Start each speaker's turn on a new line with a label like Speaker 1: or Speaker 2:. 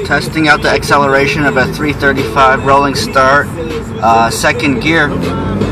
Speaker 1: Testing out the acceleration of a 335 rolling start, second gear.